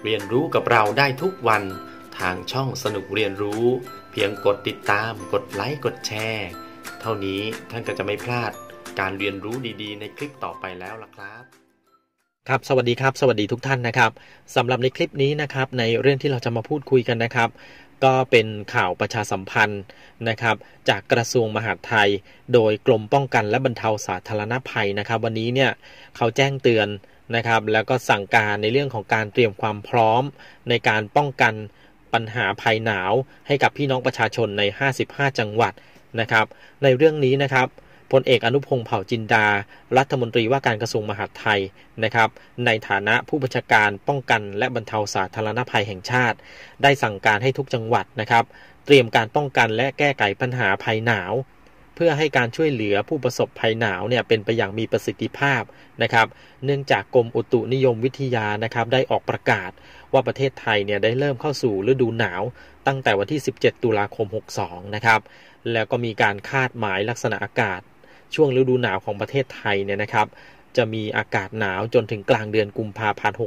เรียนรู้กับเราได้ทุกวันทางช่องสนุกเรียนรู้เพียงกดติดตามกดไลค์กดแชร์เท่านี้ท่านก็จะไม่พลาดการเรียนรู้ดีๆในคลิปต่อไปแล้วล่ะครับครับสวัสดีครับสวัสดีทุกท่านนะครับสำหรับในคลิปนี้นะครับในเรื่องที่เราจะมาพูดคุยกันนะครับก็เป็นข่าวประชาสัมพันธ์นะครับจากกระทรวงมหาดไทยโดยกรมป้องกันและบรรเทาสาธารณภัยนะครับวันนี้เนี่ยเขาแจ้งเตือนนะครับแล้วก็สั่งการในเรื่องของการเตรียมความพร้อมในการป้องกันปัญหาภัยหนาวให้กับพี่น้องประชาชนใน55จังหวัดนะครับในเรื่องนี้นะครับพลเอกอนุพงษ์เผ่าจินดารัฐมนตรีว่าการกระทรวงมหาดไทยนะครับในฐานะผู้บัญชาการป้องกันและบรรเทาสาธารณภัยแห่งชาติได้สั่งการให้ทุกจังหวัดนะครับเตรียมการป้องกันและแก้ไขปัญหาภัยหนาวเพื่อให้การช่วยเหลือผู้ประสบภัยหนาวเนี่ยเป็นไปอย่างมีประสิทธิภาพนะครับเนื่องจากกรมอุตุนิยมวิทยานะครับได้ออกประกาศว่าประเทศไทยเนี่ยได้เริ่มเข้าสู่ฤดูหนาวตั้งแต่วันที่17ตุลาคม62นะครับแล้วก็มีการคาดหมายลักษณะอากาศช่วงฤดูหนาวของประเทศไทยเนี่ยนะครับจะมีอากาศหนาวจนถึงกลางเดือนกุมภาพันธ์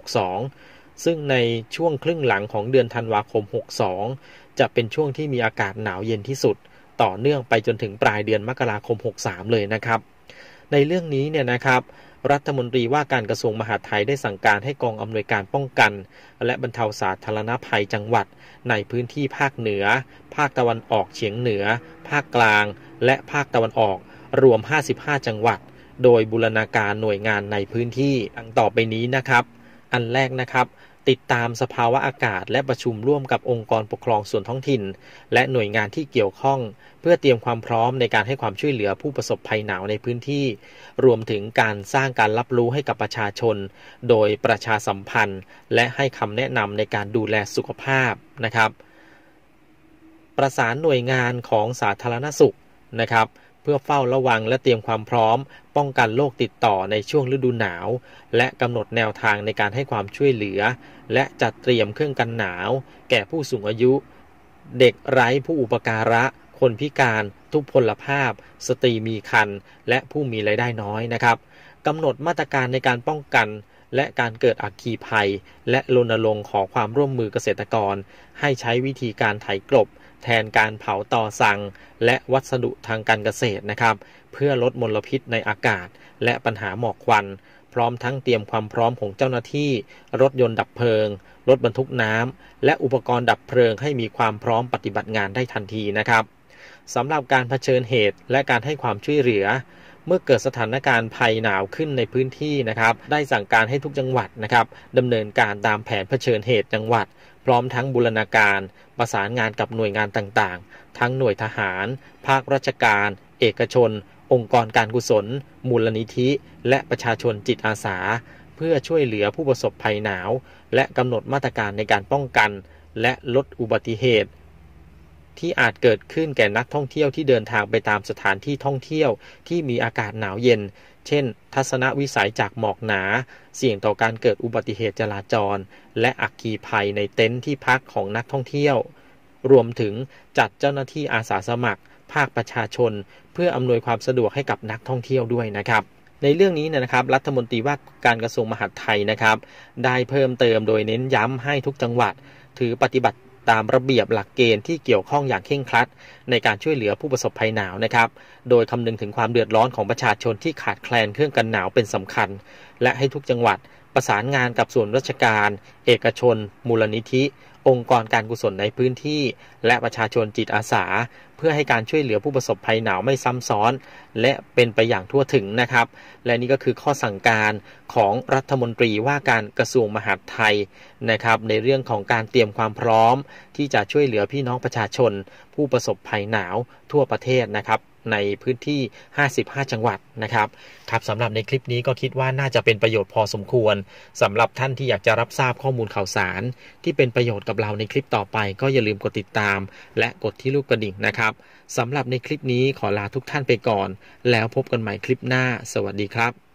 62ซึ่งในช่วงครึ่งหลังของเดือนธันวาคม62จะเป็นช่วงที่มีอากาศหนาวเย็นที่สุดต่อเนื่องไปจนถึงปลายเดือนมกราคม63เลยนะครับในเรื่องนี้เนี่ยนะครับรัฐมนตรีว่าการกระทรวงมหาดไทยได้สั่งการให้กองอำนวยการป้องกันและบรรเทาสาธารณภัยจังหวัดในพื้นที่ภาคเหนือภาคตะวันออกเฉียงเหนือภาคกลางและภาคตะวันออกรวม55จังหวัดโดยบูรณาการหน่วยงานในพื้นที่ดังต่อไปนี้นะครับอันแรกนะครับติดตามสภาวะอากาศและประชุมร่วมกับองค์กรปกครองส่วนท้องถิ่นและหน่วยงานที่เกี่ยวข้องเพื่อเตรียมความพร้อมในการให้ความช่วยเหลือผู้ประสบภัยหนาวในพื้นที่รวมถึงการสร้างการรับรู้ให้กับประชาชนโดยประชาสัมพันธ์และให้คำแนะนำในการดูแลสุขภาพนะครับประสานหน่วยงานของสาธารณสุขนะครับเพื่อเฝ้าระวังและเตรียมความพร้อมป้องกันโรคติดต่อในช่วงฤดูหนาวและกำหนดแนวทางในการให้ความช่วยเหลือและจัดเตรียมเครื่องกันหนาวแก่ผู้สูงอายุเด็กไร้ผู้อุปการะคนพิการทุพพลภาพสตรีมีครรภ์และผู้มีรายได้น้อยนะครับกำหนดมาตรการในการป้องกันและการเกิดอัคคีภัยและรณรงค์ขอความร่วมมือเกษตรกรให้ใช้วิธีการไถกลบแทนการเผาต่อสั่งและวัสดุทางการเกษตรนะครับเพื่อลดมลพิษในอากาศและปัญหาหมอกควันพร้อมทั้งเตรียมความพร้อมของเจ้าหน้าที่รถยนต์ดับเพลิงรถบรรทุกน้ำและอุปกรณ์ดับเพลิงให้มีความพร้อมปฏิบัติงานได้ทันทีนะครับสำหรับการเผชิญเหตุและการให้ความช่วยเหลือเมื่อเกิดสถานการณ์ภัยหนาวขึ้นในพื้นที่นะครับได้สั่งการให้ทุกจังหวัดนะครับดำเนินการตามแผนเผชิญเหตุจังหวัดพร้อมทั้งบูรณาการประสานงานกับหน่วยงานต่างๆทั้งหน่วยทหารภาคราชการเอกชนองค์กรการกุศลมูลนิธิและประชาชนจิตอาสาเพื่อช่วยเหลือผู้ประสบภัยหนาวและกำหนดมาตรการในการป้องกันและลดอุบัติเหตุที่อาจเกิดขึ้นแก่นักท่องเที่ยวที่เดินทางไปตามสถานที่ท่องเที่ยวที่มีอากาศหนาวเย็นเช่นทัศนวิสัยจากหมอกหนาเสี่ยงต่อการเกิดอุบัติเหตุจราจรและอัคคีภัยในเต็นท์ที่พักของนักท่องเที่ยวรวมถึงจัดเจ้าหน้าที่อาสาสมัครภาคประชาชนเพื่ออำนวยความสะดวกให้กับนักท่องเที่ยวด้วยนะครับในเรื่องนี้นะครับรัฐมนตรีว่าการกระทรวงมหาดไทยนะครับได้เพิ่มเติมโดยเน้นย้ำให้ทุกจังหวัดถือปฏิบัติตามระเบียบหลักเกณฑ์ที่เกี่ยวข้องอย่างเคร่งครัดในการช่วยเหลือผู้ประสบภัยหนาวนะครับโดยคำนึงถึงความเดือดร้อนของประชาชนที่ขาดแคลนเครื่องกันหนาวเป็นสำคัญและให้ทุกจังหวัดประสานงานกับส่วนราชการเอกชนมูลนิธิองค์กรการกุศลในพื้นที่และประชาชนจิตอาสาเพื่อให้การช่วยเหลือผู้ประสบภัยหนาวไม่ซ้ำซ้อนและเป็นไปอย่างทั่วถึงนะครับและนี่ก็คือข้อสั่งการของรัฐมนตรีว่าการกระทรวงมหาดไทยนะครับในเรื่องของการเตรียมความพร้อมที่จะช่วยเหลือพี่น้องประชาชนผู้ประสบภัยหนาวทั่วประเทศนะครับในพื้นที่55จังหวัดนะครับครับสำหรับในคลิปนี้ก็คิดว่าน่าจะเป็นประโยชน์พอสมควรสำหรับท่านที่อยากจะรับทราบข้อมูลข่าวสารที่เป็นประโยชน์กับเราในคลิปต่อไปก็อย่าลืมกดติดตามและกดที่รูปกระดิ่งนะครับสำหรับในคลิปนี้ขอลาทุกท่านไปก่อนแล้วพบกันใหม่คลิปหน้าสวัสดีครับ